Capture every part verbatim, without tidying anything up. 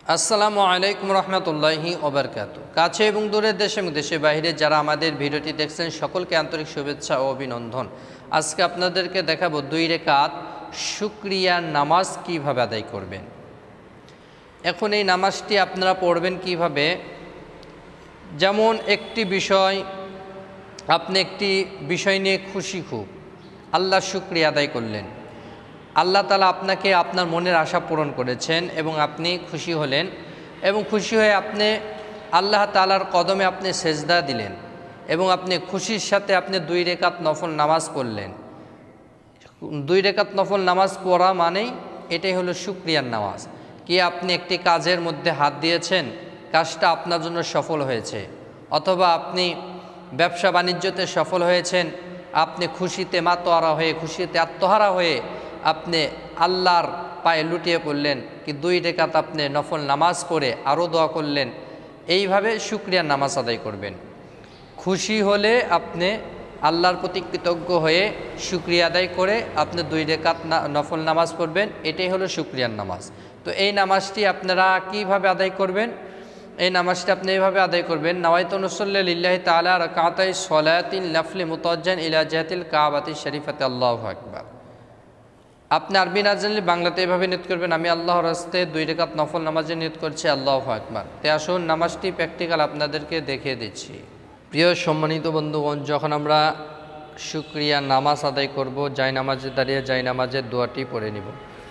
আসসালামু আলাইকুম রহমতুল্লাহি ওবারকাতু। কাছে এবং দূরের দেশে এবং দেশের বাইরে যারা আমাদের ভিডিওটি দেখছেন সকলকে আন্তরিক শুভেচ্ছা ও অভিনন্দন। আজকে আপনাদেরকে দেখাবো দুই রেকাত শুকরিয়ার নামাজ কিভাবে আদায় করবেন। এখন এই নামাজটি আপনারা পড়বেন কিভাবে, যেমন একটি বিষয়, আপনি একটি বিষয় নিয়ে খুশি, খুব আল্লাহর শুকরিয়া আদায় করলেন, আল্লাহ তাআলা আপনাকে আপনার মনের আশা পূরণ করেছেন এবং আপনি খুশি হলেন, এবং খুশি হয়ে আপনি আল্লাহ তাআলার কদমে আপনি সেজদা দিলেন এবং আপনি খুশির সাথে আপনি দুই রেকাত নফল নামাজ পড়লেন। দুই রেকাত নফল নামাজ পড়া মানেই এটাই হলো শুকরিয়ার নামাজ। কি আপনি একটি কাজের মধ্যে হাত দিয়েছেন, কাজটা আপনার জন্য সফল হয়েছে, অথবা আপনি ব্যবসা বাণিজ্যতে সফল হয়েছেন, আপনি খুশিতে মাতোয়ারা হয়ে, খুশিতে আত্মহারা হয়ে আপনি আল্লাহর পায়ে লুটিয়ে পড়লেন, কি দুই রেকাত আপনি নফল নামাজ পড়ে আরও দোয়া করলেন। এইভাবে শুকরিয়ার নামাজ আদায় করবেন। খুশি হলে আপনি আল্লাহর প্রতি কৃতজ্ঞ হয়ে শুকরিয়া আদায় করে আপনি দুই রেকাত নফল নামাজ পড়বেন। এটাই হলো শুকরিয়ার নামাজ। তো এই নামাজটি আপনারা কিভাবে আদায় করবেন? এই নামাজটি আপনি এইভাবে আদায় করবেন। নাওয়াইতু নুসাল্লি লিল্লাহি তাআলা রাকাতাই সলাতিন নাফলি মুতাওয়াজ্জিহান ইলা জিহাতিল কাবাতি শরীফাতি আল্লাহু আকবার। আপনি আরবি না জানলে বাংলাতে এভাবে নিয়ত করবেন, আমি আল্লাহর রাস্তায় দুই রেকাত নফল নামাজে নিয়ত করছি, আল্লাহু আকবার। তে আসুন নামাজটি প্র্যাকটিক্যাল আপনাদেরকে দেখিয়ে দিচ্ছি। প্রিয় সম্মানিত বন্ধুগণ, যখন আমরা শুকরিয়া নামাজ আদায় করব, যাই নামাজে দাঁড়িয়ে যাই নামাজের দোয়াটি পড়ে নিব।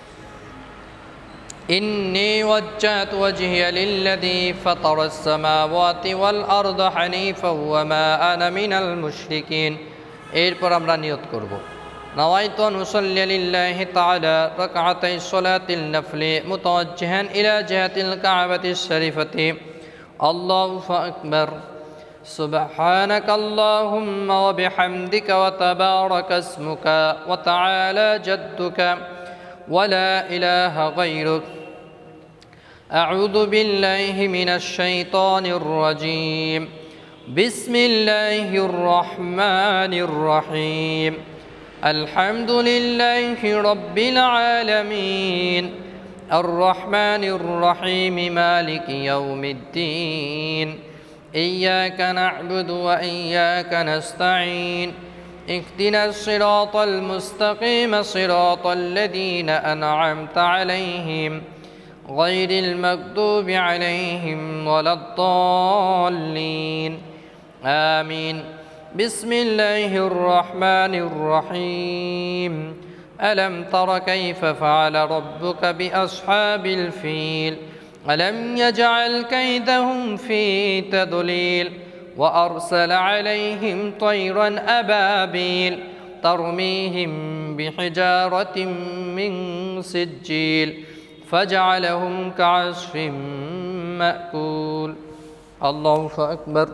ইন্নী ওয়াজ্জাহতু ওয়াজহিয়া লিল্লাযী ফাতারাস সামাওয়াতি ওয়াল আরদা হানিফাও ওয়া মা আনা মিনাল মুশরিকিন। এরপর আমরা নিয়ত করব, نويت أن أصلي لله تعالى ركعتي صلاة النفل متوجها إلى جهة الكعبة الشريفة. الله أكبر. سبحانك اللهم وبحمدك وتبارك اسمك وتعالى جدك ولا إله غيرك. أعوذ بالله من الشيطان الرجيم. بسم الله الرحمن الرحيم. الحمد لله رب العالمين الرحمن الرحيم مالك يوم الدين إياك نعبد وإياك نستعين اهدنا الصراط المستقيم صراط الذين أنعمت عليهم غير المغضوب عليهم ولا الضالين آمين. بسم الله الرحمن الرحيم. ألم تر كيف فعل ربك بأصحاب الفيل ألم يجعل كيدهم في تضليل وأرسل عليهم طيرا أبابيل ترميهم بحجارة من سجيل فجعلهم كعصف مأكول. الله أكبر.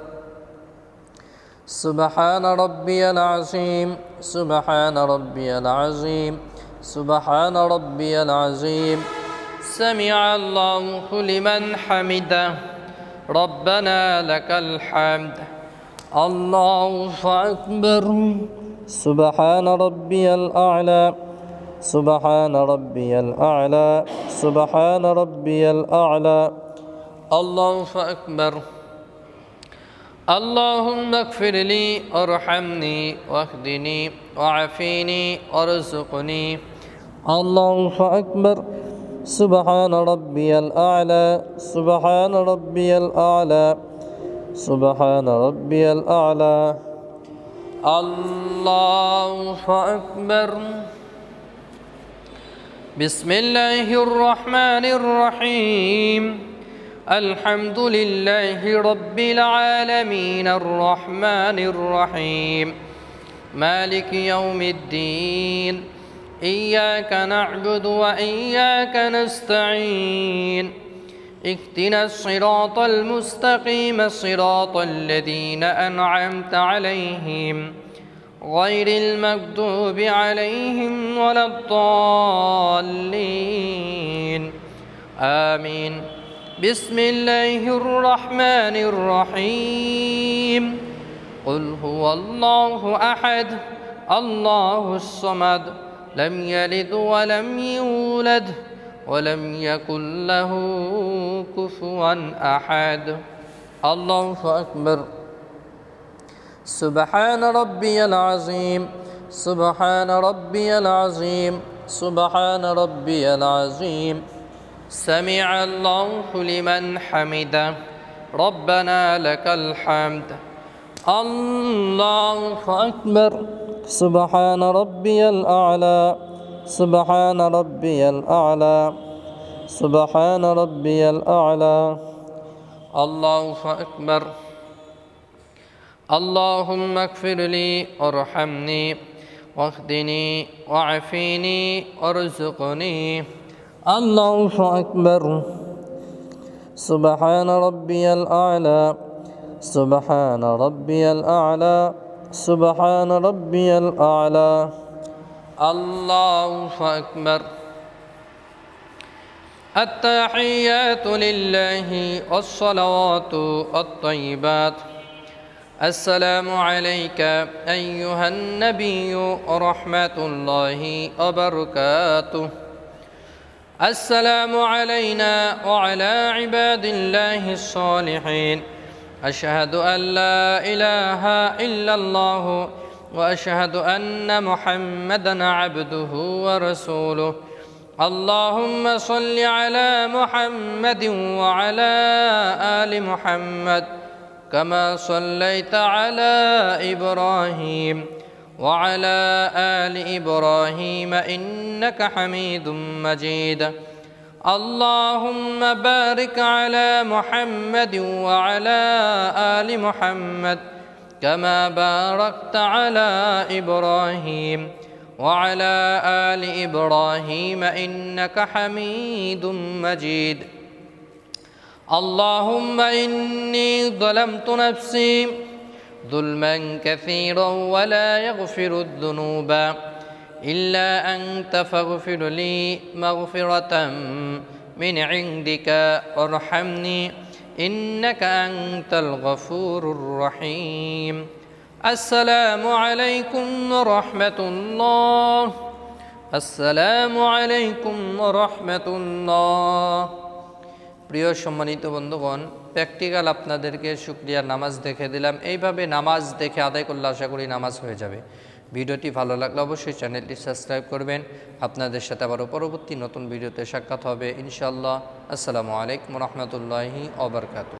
سبحان ربي العظيم سبحان ربي العظيم سبحان ربي العظيم. سمع الله لمن حمده ربنا لك الحمد. الله أكبر. سبحان ربي الأعلى سبحان ربي الأعلى سبحان ربي الأعلى. الله أكبر. اللهم اغفر لي وارحمني واهدني وعافيني وارزقني. الله أكبر. سبحان ربي الأعلى سبحان ربي الأعلى سبحان ربي الأعلى. الله أكبر. بسم الله الرحمن الرحيم. الحمد لله رب العالمين الرحمن الرحيم مالك يوم الدين إياك نعبد وإياك نستعين اهدنا الصراط المستقيم صراط الذين أنعمت عليهم غير المغضوب عليهم ولا الضالين آمين. بسم الله الرحمن الرحيم. قل هو الله أحد الله الصمد لم يلد ولم يولد ولم يكن له كفوا أحد الله أكبر سبحان ربي العظيم سبحان ربي العظيم سبحان ربي العظيم سمع الله لمن حمده ربنا لك الحمد الله أكبر سبحان ربي الأعلى سبحان ربي الأعلى سبحان ربي الأعلى الله أكبر اللهم اغفر لي وارحمني واهدني وعافني وارزقني الله أكبر سبحان ربي الأعلى سبحان ربي الأعلى سبحان ربي الأعلى الله أكبر التحيات لله والصلوات الطيبات السلام عليك أيها النبي ورحمة الله وبركاته السلام علينا وعلى عباد الله الصالحين أشهد أن لا إله إلا الله وأشهد أن محمدًا عبده ورسوله اللهم صل على محمد وعلى آل محمد كما صليت على إبراهيم وعلى آل إبراهيم إنك حميد مجيد اللهم بارك على محمد وعلى آل محمد كما باركت على إبراهيم وعلى آل إبراهيم إنك حميد مجيد اللهم إني ظلمت نفسي ظلما كثيرا ولا يغفر الذنوب إلا أنت فاغفر لي مغفرة من عندك وارحمني إنك أنت الغفور الرحيم السلام عليكم ورحمة الله السلام عليكم ورحمة الله প্রিয় সম্মানিত বন্ধুগণ প্র্যাকটিক্যাল আপনাদেরকে শুকরিয়া নামাজ দেখে দিলাম এইভাবে নামাজ দেখে আদায় করলে আশা করি নামাজ হয়ে যাবে ভিডিওটি ভালো লাগলে অবশ্যই চ্যানেলটি সাবস্ক্রাইব করবেন আপনাদের সাথে আবারও পরবর্তী নতুন ভিডিওতে সাক্ষাৎ হবে ইনশাআল্লাহ আসসালামু আলাইকুম ওয়া রাহমাতুল্লাহি ওয়া বারাকাতুহু।